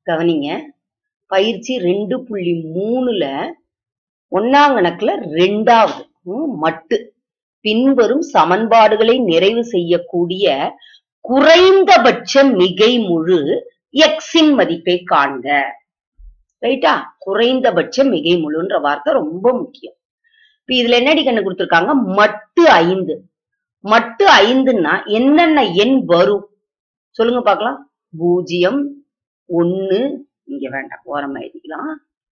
கவனிங்க. பயிற்சி 2.3ல 1ஆம் கணக்குல 2வது மட்டு பின்வரும் சமன்பாடுகளை நிறைவு செய்யக்கூடிய குறைந்தபட்ச மிகைமுழு எக்ஸின் மதிப்பை காண்க. ரைட்டா? குறைந்தபட்ச மிகைமுழுன்ற வார்த்தை ரொம்ப முக்கியம். இப்ப இதுல என்னடி கண்ணு கொடுத்திருக்காங்க? மட்டு 5. மட்டு 5ன்னா என்னென்ன எண் வரும் சொல்லுங்க பார்க்கலாம். 0, 1, இங்க வேண்டாம், ஓரமா எழுதிக்கலாம்.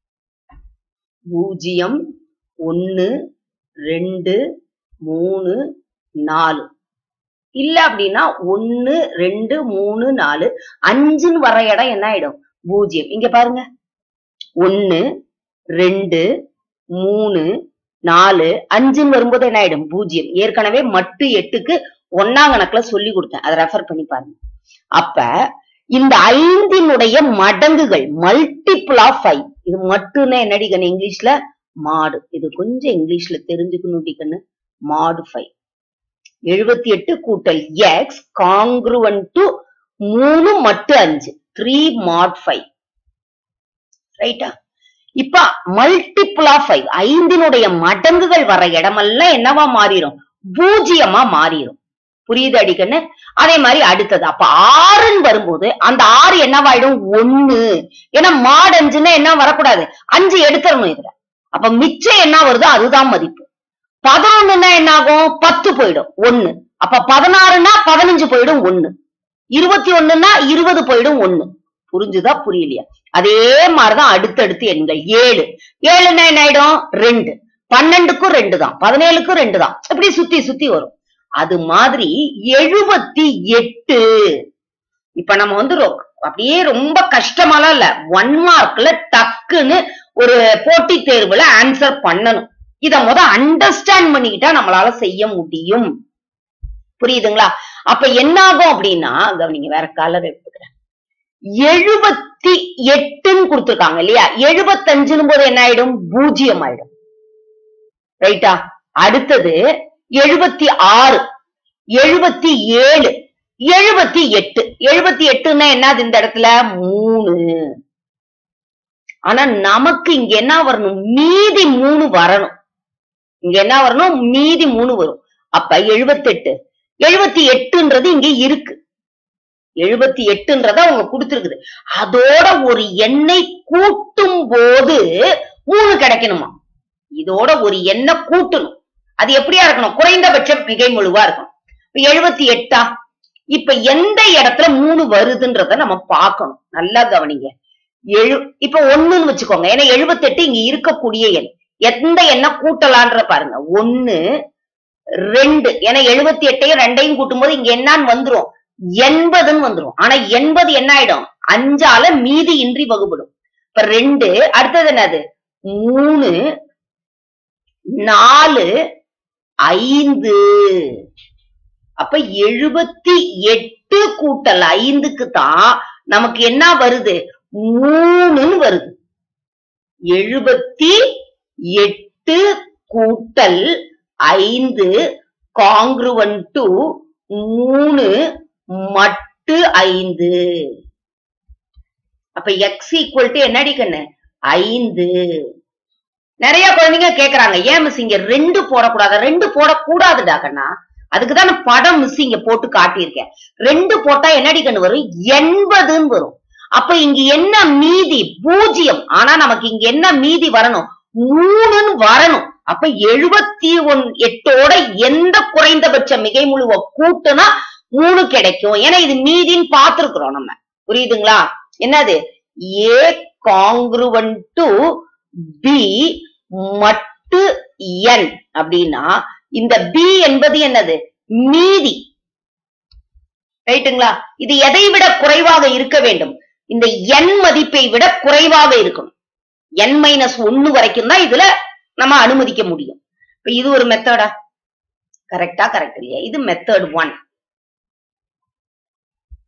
0, 1, 2, 3, 4. இல்ல அப்படின்னா 1, 2, 3, 4, 5ன்னு வர இடம் என்ன ஆயிடும்? 0. இங்க பாருங்க. 1, 2, 3, 4, 5ன்னு வரும்போது என்ன ஆயிடும்? 0. ஏற்கனவே மட்டு 8க்கு 1ஆம் கணக்குல சொல்லி கொடுத்தேன். அதை ரெஃபர் பண்ணி பாருங்க. அப்ப இந்த 5னுடைய மடங்குகள் மல்டிபிள் ஆஃப் 5. இது மட்டும்னா என்னடி கண்ணு இங்கிலீஷ்ல? மாடு. இது கொஞ்சம் இங்கிலீஷ்ல தெரிஞ்சுக்கணும் கண்ணு. மாடு 5. 78 கூட்டல் எக்ஸ் காங்க்ருவன்ட் டு 3 மட்டு 5. 3 mod 5. ரைட்டா? இப்ப மல்டிபிள் ஆஃப் 5. 5னுடைய மடங்குகள் வர இடமெல்லாம் என்னவா மாறிடும்? 0 மாறிடும். புரியுது அடிக்கண்ணு? அதே மாதிரி அடுத்தது. அப்ப 6ன்னு வரும்போது அந்த 6 என்னவாயிடும்? 1. ஏன்னா மாடு 5ன்னா என்ன வரக்கூடாது? 5 எடுத்துடணும் இதுல. அப்ப மிச்சம் என்ன வருதோ அதுதான் மதிப்பு. 11ன்னா என்ன ஆகும்? 10 போயிடும். 1. அப்ப 16ன்னா 15 போயிடும். 1. 21ன்னா 20 போயிடும். 1. புரிஞ்சுதா புரியலையா? அதே மாதிரிதான் அடுத்தடுத்து எண்கள். 7. 7ன்னா என்ன ஆயிடும்? 2. 12க்கும் 2 தான். 17க்கும் 2 தான். இப்படி சுத்தி சுத்தி வரும். அது மாதிரி 78. இப்ப நம்ம வந்து அப்படியே ரொம்ப கஷ்டமாலாம் இல்ல. 1 மார்க்ல டக்குன்னு ஒரு போட்டித் தேர்வுல ஆன்சர் பண்ணணும். இத அண்டர்ஸ்டாண்ட் பண்ணிக்கிட்டா நம்மளால செய்ய முடியும். புரியுதுங்களா? அப்ப என்ன ஆகும் அப்படின்னா, நீங்க வேற கலர் எடுத்துக்கிறேன். 78ன்னு கொடுத்திருக்காங்க இல்லையா? 75ன்னு போது என்ன ஆயிடும்? 0 ஆயிடும். ரைட்டா? அடுத்தது 76, 77, 78. 78ன்னா என்னது இந்த இடத்துல? 3. ஆனா நமக்கு இங்க என்ன வரணும்? மீதி 3 வரணும். இங்க என்ன வரணும்? மீதி 3 வரும். அப்ப 78. 78ன்றது இங்க இருக்கு. 78ன்றத அவங்க கொடுத்திருக்குது. அதோட ஒரு எண்ணை கூட்டும் போது 3 கிடைக்கணுமா? இதோட ஒரு எண்ணை கூட்டணும். அது எப்படியா இருக்கணும்? குறைந்தபட்சம் மிகை முழுவா இருக்கணும். இப்ப 78. இப்ப எந்த இடத்துல 3 வருதுன்றத நம்ம பார்க்கணும். நல்லா கவனிங்க. இப்ப 1ன்னு வச்சுக்கோங்க. ஏன்னா 78 இங்க இருக்கக்கூடிய எண். எந்த எண்ணை கூட்டலான்ற பாருங்க. 1, 2. ஏன்னா 78ஐயும் 2ஐயும் கூட்டும் போது இங்க என்னன்னு வந்துரும்? 80ன்னு வந்துரும். ஆனா 80 என்ன ஆயிடும்? 5ஆல மீதி இன்றி வகுப்படும். இப்ப 2. அடுத்தது என்னது? 3, 4, 5. அப்ப 78 கூட்டல் 5க்கு தான் நமக்கு என்ன வருது? 3ன்னு வருது. 78 கூட்டல் 5 காங்க்ருவன்ட் டு 3 மட்டு 5. அப்ப x ஈக்குவல் டு என்னடி கண்ணு? 5. நிறைய குழந்தைங்க கேக்குறாங்க, ஏன் மிஸ் இங்க 2 போடக்கூடாது? 2 போடக்கூடாதுடா கண்ணா. அதுக்குதான் நான் படம் மிஸ் இங்க போட்டு காட்டியிருக்கேன். 2 போட்டா என்னடி கண்ணு வரும்? 80ன்னு வரும். அப்ப இங்க என்ன மீதி? 0. ஆனா நமக்கு இங்க என்ன மீதி வரணும்? 3ன்னு வரணும். அப்ப 78ஓட எந்த குறைந்தபட்ச மிகை முழுவ கூட்டுனா 3 கிடைக்கும். ஏன்னா இது மீதின்னு பார்த்திருக்கிறோம் நம்ம. புரியுதுங்களா? என்னது? A காங்க்ருவன்ட் டு B மட்டு n அப்படின்னா இந்த B என்பது என்னது? மீதி. ரைட்டுங்களா? இது எதை விட குறைவாக இருக்க வேண்டும்? இந்த n மதிப்பை விட குறைவாக இருக்கணும். n-1 வரைக்கும் தான் இதுல நம்ம அனுமதிக்க முடியும். இப்ப இது ஒரு மெத்தடா? கரெக்டா? கரெக்ட் இல்லையா? இது மெத்தட் 1.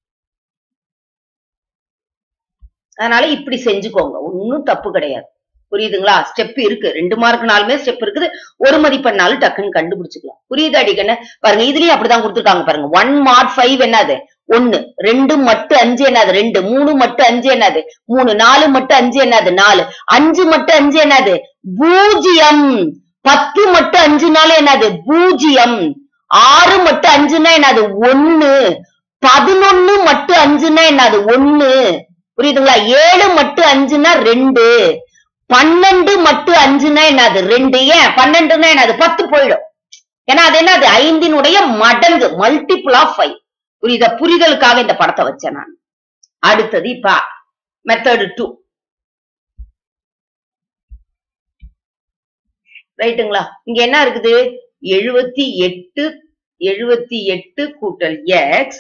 அதனால இப்படி செஞ்சுக்கோங்க. ஒன்னும் தப்பு கிடையாது. புரியுதுங்களா? ஸ்டெப் இருக்கு. 2 மார்க்னாலுமே ஸ்டெப் இருக்குது. ஒரு மதிப்பெண்ணாலும் டக்குன்னு கண்டுபிடிச்சுக்கலாம். புரியுதா அடிக்கண்ணு? பாருங்க இதுலயும் அப்படிதான் கொடுத்துருக்காங்க பாருங்க. 1 mod 5 என்னது? 1. 2 மட்டு 5 என்னது? 2. 3 மட்டு 5 என்னது? 3. 4 மட்டு 5 என்னது? 4. 5 மட்டு 5 என்னது? 0. 10 மட்டு 5னால என்னது? 0. 6 மட்டு 5னா என்னது? 1. 11 மட்டு 5னா என்னது? 1. புரியுதுங்களா? 7 மட்டு 5னா 2. 12 மட்டு 5னா என்னது? 2. ஏன் 12னா என்னது? 10 போயிடும். ஏன்னா அது என்னது? 5னுடைய மடங்கு, மல்டிபிள் ஆஃப் 5. புரியுதா? புரிதலுக்காக இந்த படத்தை வச்சேன் நான். அடுத்தது இப்ப மெத்தட் 2. ரைட்டுங்களா? இங்க என்ன இருக்குது? 78 கூட்டல் x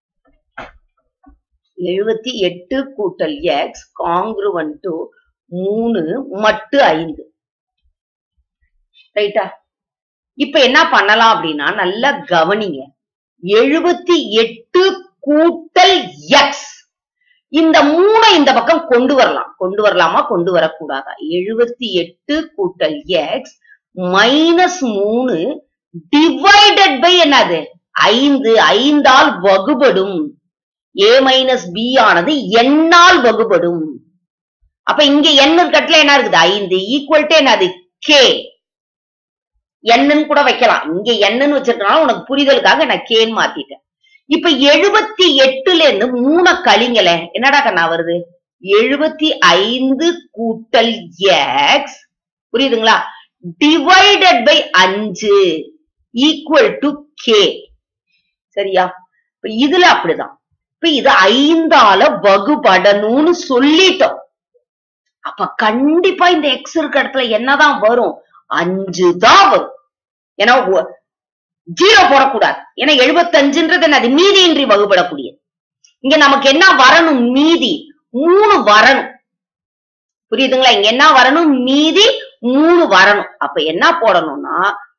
78 கூட்டல் x காங்கிருவன்ட் டு 3 மட்டு 5. ரைட்டா? இப்ப என்ன பண்ணலாம் அப்படின்னா நல்லா கவனிங்க. 78 கூட்டல் x இந்த 3 இந்த பக்கம் கொண்டு வரலாம். கொண்டு வரலாமா? கொண்டு வரக்கூடாதா? 78 கூட்டல் x மைனஸ் 3 டிவைடட் பை என்னது? 5. 5ஆல் வகுபடும். a மைனஸ் b ஆனது எண்ணால் வகுபடும். அப்ப இங்க n கட்டல என்ன இருக்குது? 5 ஈக்குவல் டு என்னது? k. என்னன்னு கூட வைக்கலாம். இங்க என்னன்னு வச்சிருக்கனால உனக்கு புரிதலுக்காக நான் கேன்னு மாத்திட்டேன். இப்ப 78ல இருந்து 3 கழிங்களே என்னடா கண்ணா வருது? 75 கூட்டல் x புரியுதுங்களா? Divided by 5 equal to k. சரியா? இப்ப இதுல அப்படிதான். இப்ப இது 5ஆல வகுபடணும்னு சொல்லிட்டோம். அப்ப கண்டிப்பா இந்த x இருக்க இடத்துல என்னதான் வரும்? 5 தான் வரும். ஏன்னா 0 போடக்கூடாது. ஏன்னா 75ன்றது என்னது? மீதியின்றி வகுபடக்கூடிய. இங்க நமக்கு என்ன வரணும்? மீதி 3 வரணும். புரியுதுங்களா? இங்க என்ன வரணும்? மீதி 3 வரணும். அப்ப என்ன போடணும்னா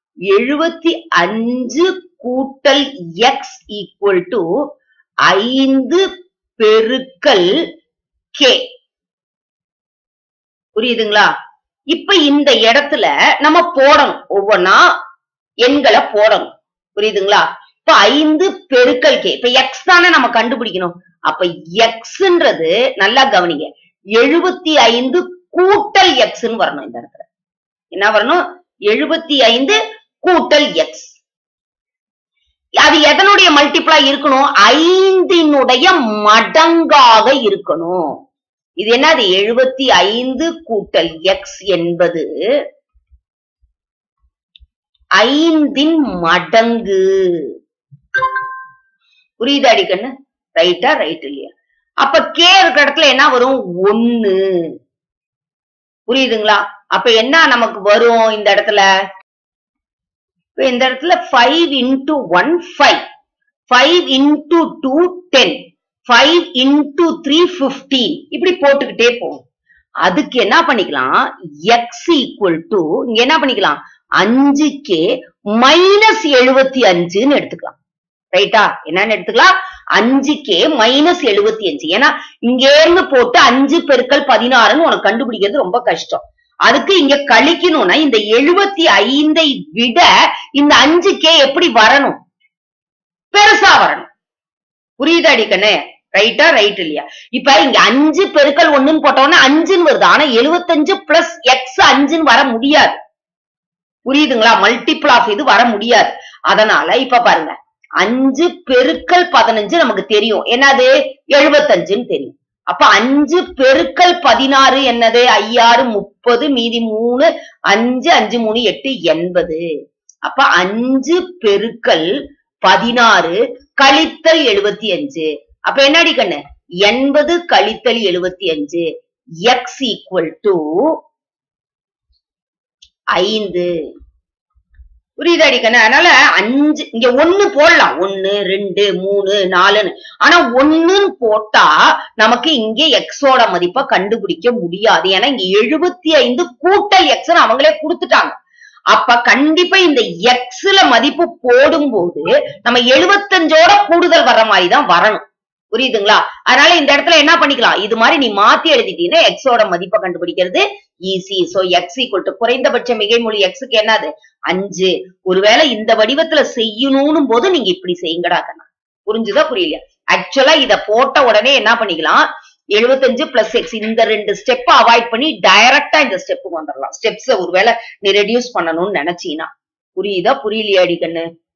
75 கூட்டல் x ஈக்குவல் டு 5 பெருக்கல் k. புரியுதுங்களா? இப்ப இந்த இடத்துல நம்ம போடணும். ஒவ்வொன்னா எண்களை போடணும். புரியுதுங்களா? இப்ப 5 பெருக்கல் k. இப்ப x தானே நம்ம கண்டுபிடிக்கணும். அப்ப xன்றது நல்லா கவனிங்க. 75 கூட்டல் xன்னு வரணும். இந்த இடத்துல என்ன வரணும்? 75 கூட்டல் x. அது எதனுடைய மல்டிப்ளா இருக்கணும்? 5னுடைய மடங்காக இருக்கணும். இது என்னது? 75 கூட்டல் x என்பது 5ன் மடங்கு. புரியுதா அடிக்கண்ணு? ரைட்டா? ரைட் இல்லையா? அப்ப k இருக்கிற இடத்துல என்ன வரும்? 1. புரியுதுங்களா? அப்ப என்ன நமக்கு வரும் இந்த இடத்துல? இந்த இடத்துல 5 into 1 5, 5 into 2 10, 5 into 3 15 இப்படி போட்டுக்கிட்டே போகும். அதுக்கு என்ன பண்ணிக்கலாம்? x equal to இங்க என்ன பண்ணிக்கலாம்? 5k மைனஸ் 75ன்னு எடுத்துக்கலாம். ரைட்டா? என்னன்னு எடுத்துக்கலாம்? 5k minus 75. ஏன்னா இங்க இருந்து போட்டு 5 பெருக்கல் 16ன்னு உனக்கு கண்டுபிடிக்கிறது ரொம்ப கஷ்டம். அதுக்கு இங்க கழிக்கணும்னா இந்த 75ஐ விட இந்த 5k எப்படி வரணும்? பெருசா வரணும். புரியுதா அடிக்கண்ணே? ரைட்டா? ரைட் இல்லையா? இப்ப இங்க 5 பெருக்கல் 1ன்னு போட்டோம்னா 5ன்னு வருது. ஆனா 75 பிளஸ் x 5ன்னு வர முடியாது. புரியுதுங்களா? மல்டிபிள் ஆஃப் இது வர முடியாது. அதனால இப்ப பாருங்க 5 பெருக்கல் 15 நமக்கு தெரியும். என்னது? 75ன்னு தெரியும். அப்ப 5 பெருக்கல் 16 என்னது? 5 30 மீதி 3 5 5 3 8 80. அப்ப 5 பெருக்கல் 16 கழித்தல் 75. அப்ப என்னடி கண்ணு? 80 கழித்தல் 75 x equal to 5. புரியுதாடி கண்ணு? அதனால 5 இங்க 1 போடலாம். 1 2 3 4ன்னு. ஆனா 1ன்னு போட்டா நமக்கு இங்க எக்ஸோட மதிப்பை கண்டுபிடிக்க முடியாது. ஏன்னா இங்க 75 கூட்டல் எக்ஸ்ன்னு அவங்களே கொடுத்துட்டாங்க. அப்ப கண்டிப்பா இந்த எக்ஸ்ல மதிப்பு போடும்போது நம்ம 75ஓட கூடுதல் வர்ற மாதிரி தான் வரணும். புரியுதுங்களா? அதனால இந்த இடத்துல என்ன பண்ணிக்கலாம், இது மாதிரி நீ மாத்தி எழுதிட்டீங்கன்னா எக்ஸோட மதிப்பை கண்டுபிடிக்கிறது easy. So x equal to குறைந்தபட்ச மிகைமொழி எக்ஸுக்கு என்னது 5. ஒருவேளை இந்த வடிவத்துல செய்யணும்னு போது நீங்க இப்படி செய்யுங்கடா கண்ணா. புரிஞ்சுதா புரியலையா? ஆக்சுவலா இத போட்ட உடனே என்ன பண்ணிக்கலாம், 75 பிளஸ் எக்ஸ் இந்த 2 ஸ்டெப் அவாய்ட் பண்ணி டைரக்டா இந்த ஸ்டெப்புக்கு வந்துடலாம். ஸ்டெப்ஸ் ஒருவேளை நீ ரெடியூஸ் பண்ணணும்னு நினைச்சீனா. புரியுதா புரியலையா அடி கண்ணு?